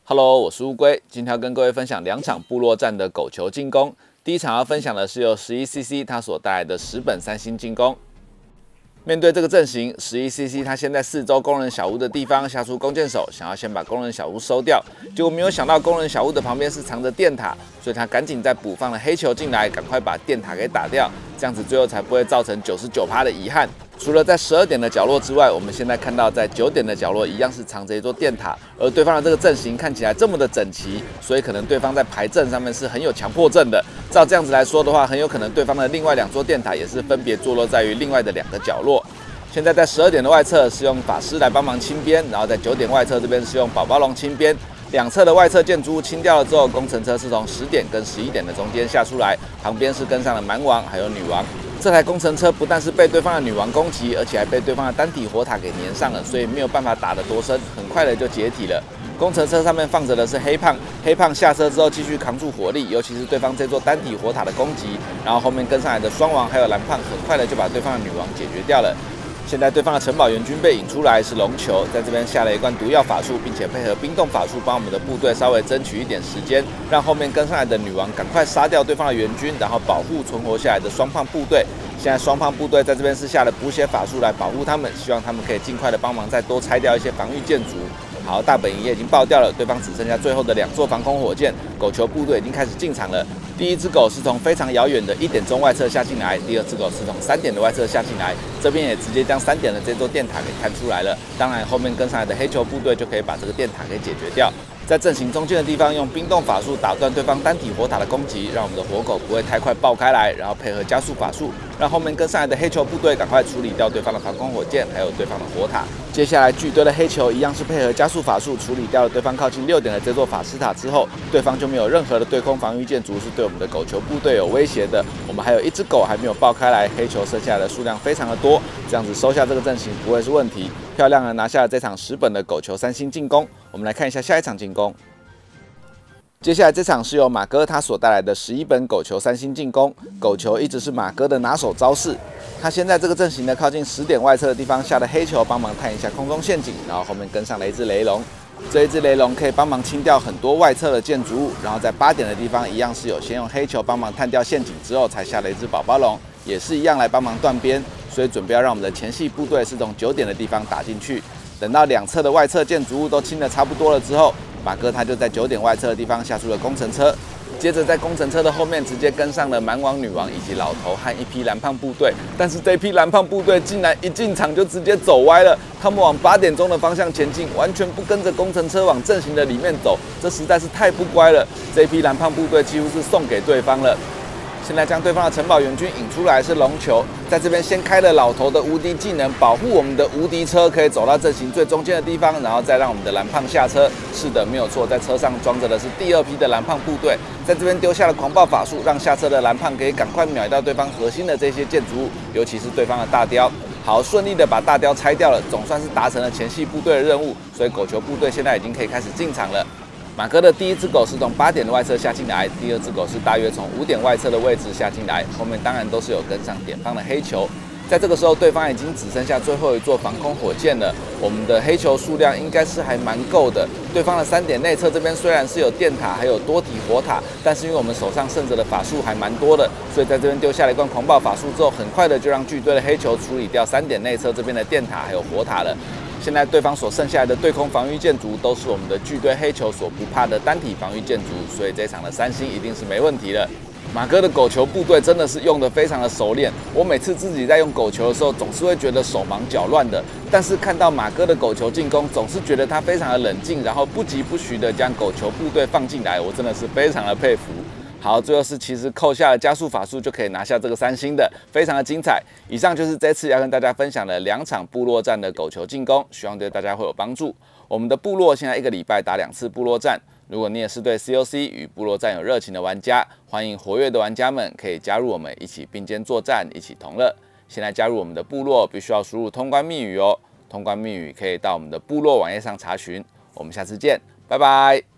Hello， 我是乌龟，今天要跟各位分享2场部落战的狗球进攻。第一场要分享的是由11cc 他所带来的10本3星进攻。面对这个阵型，11cc 他先在4周工人小屋的地方下出弓箭手，想要先把工人小屋收掉，结果没有想到工人小屋的旁边是藏着电塔，所以他赶紧再补放了黑球进来，赶快把电塔给打掉，这样子最后才不会造成99%的遗憾。除了在12点的角落之外，我们现在看到在9点的角落一样是藏着一座电塔，而对方的这个阵型看起来这么的整齐，所以可能对方在排阵上面是很有强迫症的。照这样子来说的话，很有可能对方的另外2座电塔也是分别坐落在于另外的2个角落。现在在12点的外侧是用法师来帮忙清边，然后在9点外侧这边是用宝宝龙清边。2侧的外侧建筑物清掉了之后，工程车是从10点跟11点的中间下出来，旁边是跟上了蛮王还有女王。这台工程车不但是被对方的女王攻击，而且还被对方的单体火塔给粘上了，所以没有办法打得多深，很快的就解体了。工程车上面放着的是黑胖，黑胖下车之后继续扛住火力，尤其是对方这座单体火塔的攻击，然后后面跟上来的双王还有蓝胖，很快的就把对方的女王解决掉了。现在对方的城堡援军被引出来，是龙球，在这边下了一罐毒药法术，并且配合冰冻法术帮我们的部队稍微争取一点时间，让后面跟上来的女王赶快杀掉对方的援军，然后保护存活下来的双胖部队。现在双胖部队在这边是下了补血法术来保护他们，希望他们可以尽快的帮忙再多拆掉一些防御建筑。好，大本营也已经爆掉了，对方只剩下最后的2座防空火箭，狗球部队已经开始进场了。第一只狗是从非常遥远的1点钟外侧下进来，第2只狗是从3点的外侧下进来，这边也直接将3点的这座电塔给看出来了。当然，后面跟上来的黑球部队就可以把这个电塔给解决掉。在阵型中间的地方，用冰冻法术打断对方单体火塔的攻击，让我们的火狗不会太快爆开来，然后配合加速法术，让后面跟上来的黑球部队赶快处理掉对方的防空火箭，还有对方的火塔。接下来巨堆的黑球一样是配合加速法术处理掉了对方靠近6点的这座法师塔之后，对方就没有任何的对空防御建筑是对我们的狗球部队有威胁的。我们还有1只狗还没有爆开来，黑球剩下的数量非常的多，这样子收下这个阵型不会是问题。漂亮的拿下了这场10本的狗球3星进攻。我们来看一下下一场进攻。接下来这场是由马哥他所带来的11本狗球3星进攻。狗球一直是马哥的拿手招式。他先在这个阵型呢靠近10点外侧的地方下了黑球，帮忙探一下空中陷阱，然后后面跟上了一只雷龙。这一只雷龙可以帮忙清掉很多外侧的建筑物，然后在8点的地方一样是有先用黑球帮忙探掉陷阱之后，才下了一只宝宝龙，也是一样来帮忙断边，所以准备要让我们的前系部队是从9点的地方打进去。等到2侧的外侧建筑物都清得差不多了之后，马哥他就在9点外侧的地方下出了工程车，接着在工程车的后面直接跟上了蛮王、女王以及老头和一批蓝胖部队。但是这批蓝胖部队竟然一进场就直接走歪了，他们往8点钟的方向前进，完全不跟着工程车往阵型的里面走，这实在是太不乖了。这批蓝胖部队几乎是送给对方了。现在将对方的城堡援军引出来是龙球，在这边先开了老头的无敌技能，保护我们的无敌车可以走到阵型最中间的地方，然后再让我们的蓝胖下车。是的，没有错，在车上装着的是第2批的蓝胖部队，在这边丢下了狂暴法术，让下车的蓝胖可以赶快秒到对方核心的这些建筑物，尤其是对方的大雕。好，顺利的把大雕拆掉了，总算是达成了前系部队的任务，所以狗球部队现在已经可以开始进场了。马哥的第1只狗是从8点的外侧下进来，第2只狗是大约从5点外侧的位置下进来，后面当然都是有跟上点方的黑球。在这个时候，对方已经只剩下最后1座防空火箭了，我们的黑球数量应该是还蛮够的。对方的3点内侧这边虽然是有电塔还有多体火塔，但是因为我们手上剩着的法术还蛮多的，所以在这边丢下了一罐狂暴法术之后，很快的就让巨堆的黑球处理掉3点内侧这边的电塔还有火塔了。现在对方所剩下来的对空防御建筑都是我们的巨堆黑球所不怕的单体防御建筑，所以这场的3星一定是没问题了。马哥的狗球部队真的是用得非常的熟练，我每次自己在用狗球的时候，总是会觉得手忙脚乱的，但是看到马哥的狗球进攻，总是觉得他非常的冷静，然后不疾不徐的将狗球部队放进来，我真的是非常的佩服。好，最后是其实扣下了加速法术就可以拿下这个3星的，非常的精彩。以上就是这次要跟大家分享的2场部落战的狗球进攻，希望对大家会有帮助。我们的部落现在1个礼拜打2次部落战，如果你也是对 COC 与部落战有热情的玩家，欢迎活跃的玩家们可以加入我们一起并肩作战，一起同乐。现在加入我们的部落必须要输入通关密语哦，通关密语可以到我们的部落网页上查询。我们下次见，拜拜。